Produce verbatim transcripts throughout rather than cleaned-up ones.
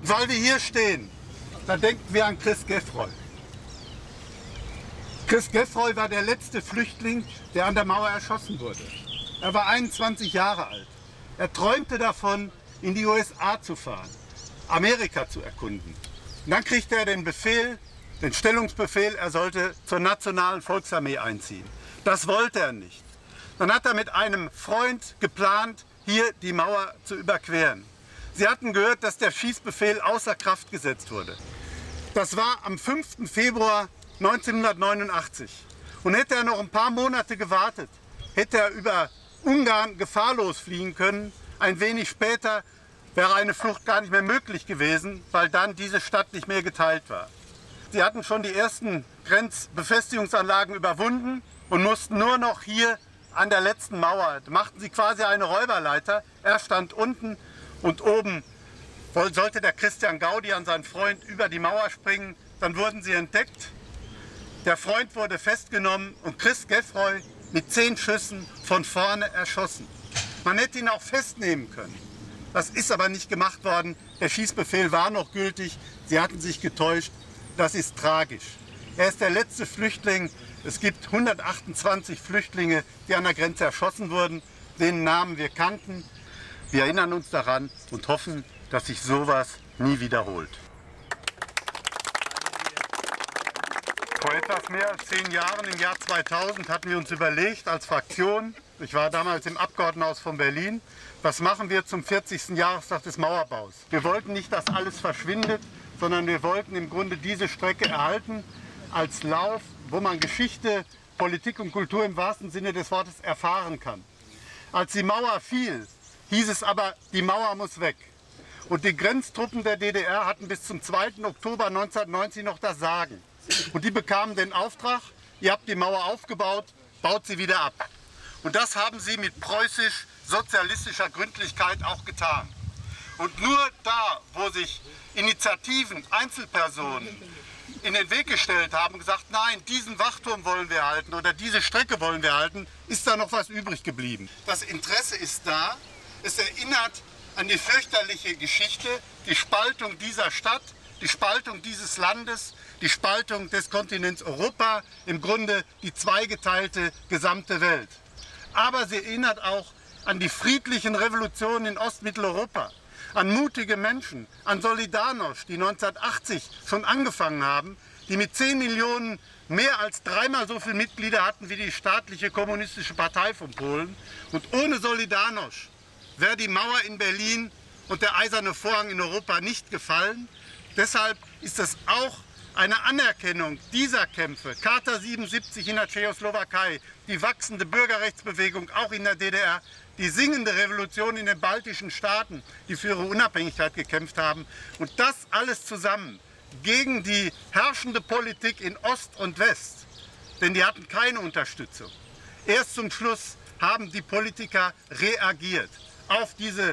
weil wir hier stehen, da denken wir an Chris Geffroy. Chris Geffroy war der letzte Flüchtling, der an der Mauer erschossen wurde. Er war einundzwanzig Jahre alt. Er träumte davon, in die U S A zu fahren, Amerika zu erkunden. Und dann kriegte er den Befehl, den Stellungsbefehl, er sollte zur Nationalen Volksarmee einziehen. Das wollte er nicht. Dann hat er mit einem Freund geplant, hier die Mauer zu überqueren. Sie hatten gehört, dass der Schießbefehl außer Kraft gesetzt wurde. Das war am fünften Februar neunzehnhundertneunundachtzig. Und hätte er noch ein paar Monate gewartet, hätte er über Ungarn gefahrlos fliehen können. Ein wenig später wäre eine Flucht gar nicht mehr möglich gewesen, weil dann diese Stadt nicht mehr geteilt war. Sie hatten schon die ersten Grenzbefestigungsanlagen überwunden und mussten nur noch hier an der letzten Mauer, da machten sie quasi eine Räuberleiter. Er stand unten und oben sollte der Christian Gaudi an seinen Freund über die Mauer springen. Dann wurden sie entdeckt. Der Freund wurde festgenommen und Chris Geffroy mit zehn Schüssen von vorne erschossen. Man hätte ihn auch festnehmen können. Das ist aber nicht gemacht worden. Der Schießbefehl war noch gültig. Sie hatten sich getäuscht. Das ist tragisch. Er ist der letzte Flüchtling. Es gibt hundertachtundzwanzig Flüchtlinge, die an der Grenze erschossen wurden, deren Namen wir kannten. Wir erinnern uns daran und hoffen, dass sich sowas nie wiederholt. Vor etwas mehr als zehn Jahren, im Jahr zweitausend, hatten wir uns überlegt als Fraktion, ich war damals im Abgeordnetenhaus von Berlin, was machen wir zum vierzigsten Jahrestag des Mauerbaus. Wir wollten nicht, dass alles verschwindet, sondern wir wollten im Grunde diese Strecke erhalten als Lauf, wo man Geschichte, Politik und Kultur im wahrsten Sinne des Wortes erfahren kann. Als die Mauer fiel, hieß es aber, die Mauer muss weg. Und die Grenztruppen der D D R hatten bis zum zweiten Oktober neunzehnhundertneunzig noch das Sagen. Und die bekamen den Auftrag, ihr habt die Mauer aufgebaut, baut sie wieder ab. Und das haben sie mit preußisch-sozialistischer Gründlichkeit auch getan. Und nur da, wo sich Initiativen, Einzelpersonen in den Weg gestellt haben und gesagt, nein, diesen Wachturm wollen wir halten oder diese Strecke wollen wir halten, ist da noch was übrig geblieben. Das Interesse ist da, es erinnert an die fürchterliche Geschichte, die Spaltung dieser Stadt, die Spaltung dieses Landes, die Spaltung des Kontinents Europa, im Grunde die zweigeteilte gesamte Welt. Aber sie erinnert auch an die friedlichen Revolutionen in Ostmitteleuropa, an mutige Menschen, an Solidarność, die neunzehnhundertachtzig schon angefangen haben, die mit zehn Millionen mehr als dreimal so viele Mitglieder hatten wie die staatliche kommunistische Partei von Polen. Und ohne Solidarność wäre die Mauer in Berlin und der eiserne Vorhang in Europa nicht gefallen. Deshalb ist es auch eine Anerkennung dieser Kämpfe, Charta siebenundsiebzig in der Tschechoslowakei, die wachsende Bürgerrechtsbewegung auch in der D D R, die singende Revolution in den baltischen Staaten, die für ihre Unabhängigkeit gekämpft haben. Und das alles zusammen gegen die herrschende Politik in Ost und West, denn die hatten keine Unterstützung. Erst zum Schluss haben die Politiker reagiert auf diese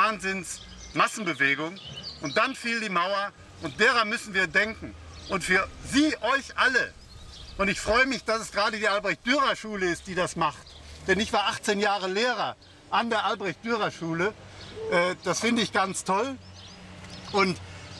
Wahnsinns-Massenbewegung und dann fiel die Mauer und derer müssen wir denken. Und für Sie, euch alle, und ich freue mich, dass es gerade die Albrecht-Dürer-Schule ist, die das macht, denn ich war achtzehn Jahre Lehrer an der Albrecht-Dürer-Schule, äh, das finde ich ganz toll. Und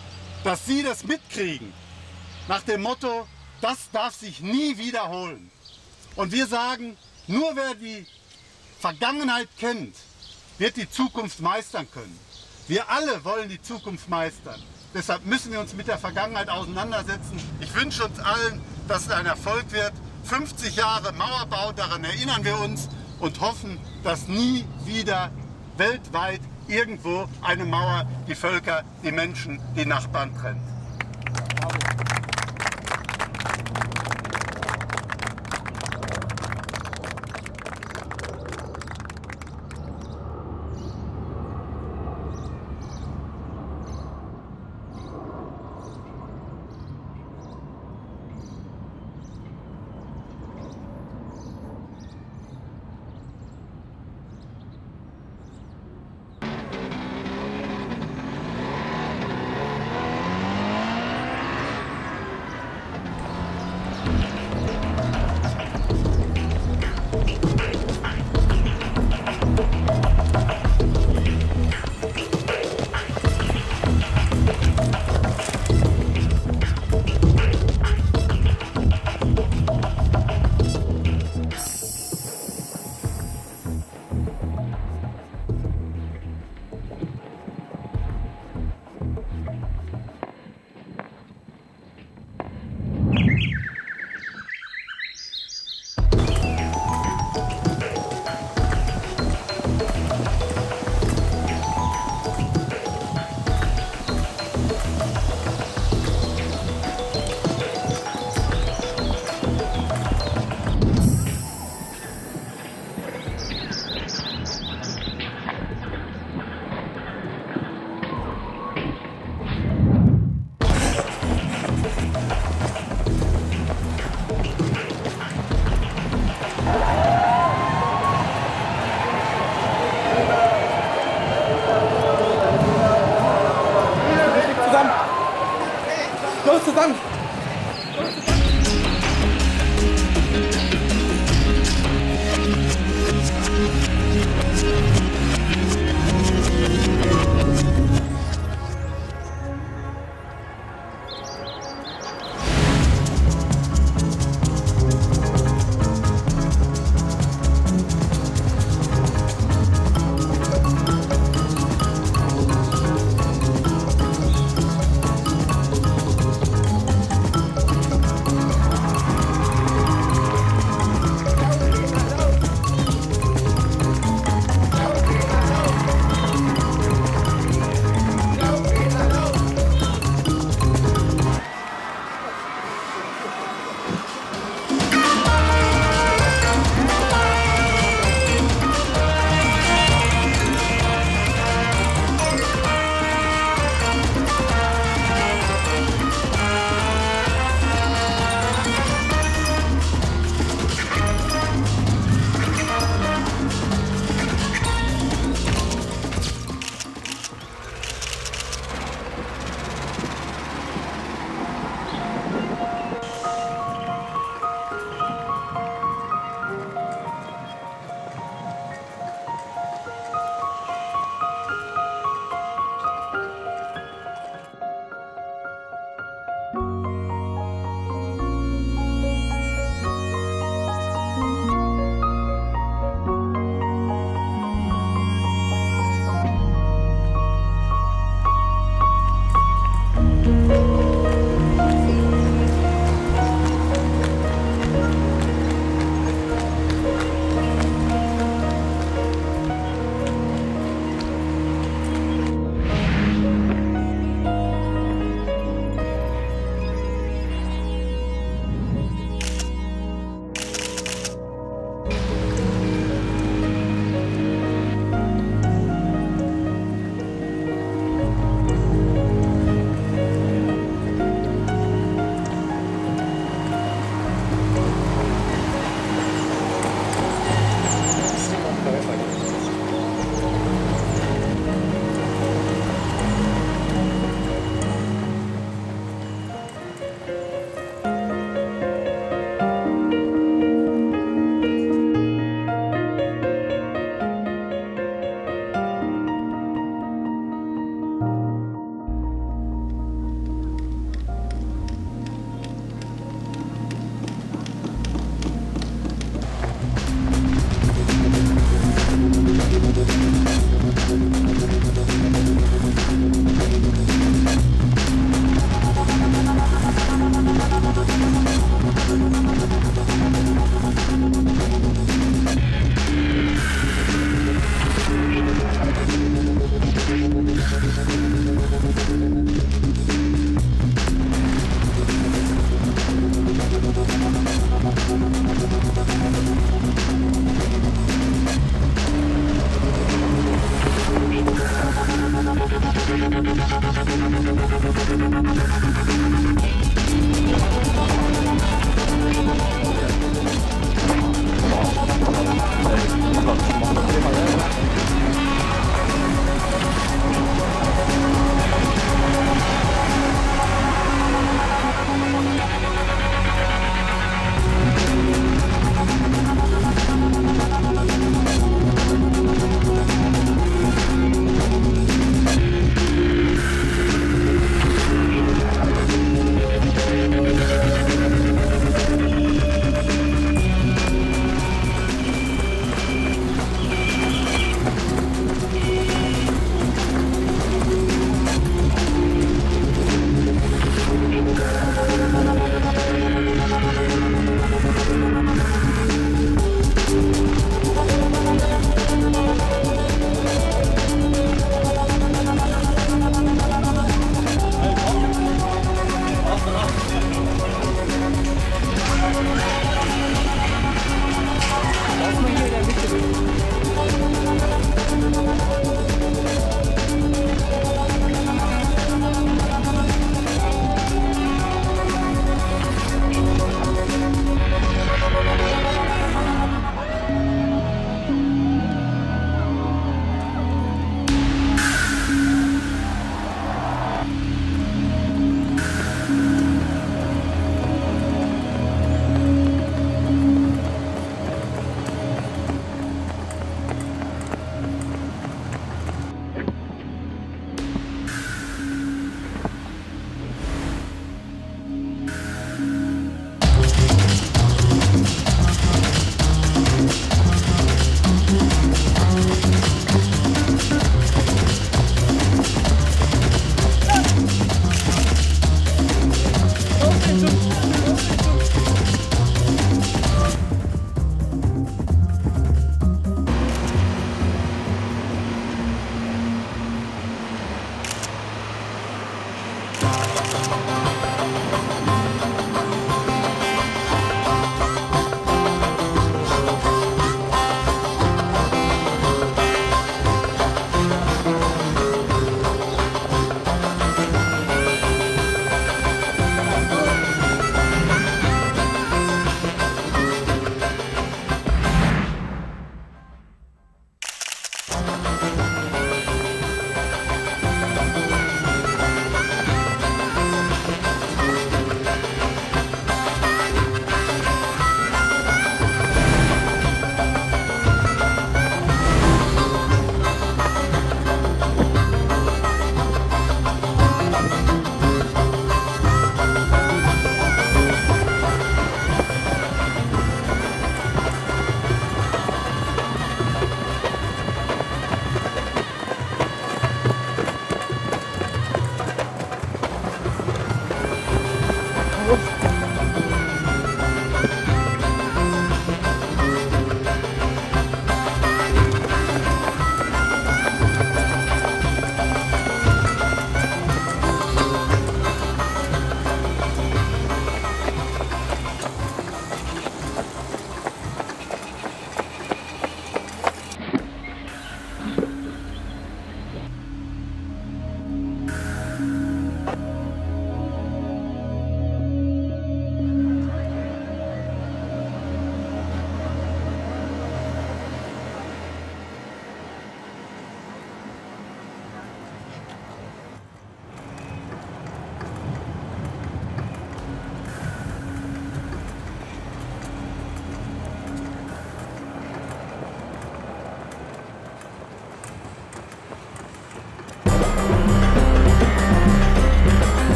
dass Sie das mitkriegen, nach dem Motto, das darf sich nie wiederholen. Und wir sagen, nur wer die Vergangenheit kennt, wird die Zukunft meistern können. Wir alle wollen die Zukunft meistern. Deshalb müssen wir uns mit der Vergangenheit auseinandersetzen. Ich wünsche uns allen, dass es ein Erfolg wird. fünfzig Jahre Mauerbau, daran erinnern wir uns und hoffen, dass nie wieder weltweit irgendwo eine Mauer die Völker, die Menschen, die Nachbarn trennt.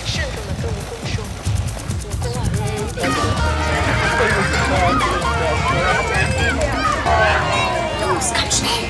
慎重的跟蜈蚣说：“蜈蚣啊，你得 Los, komm schnell!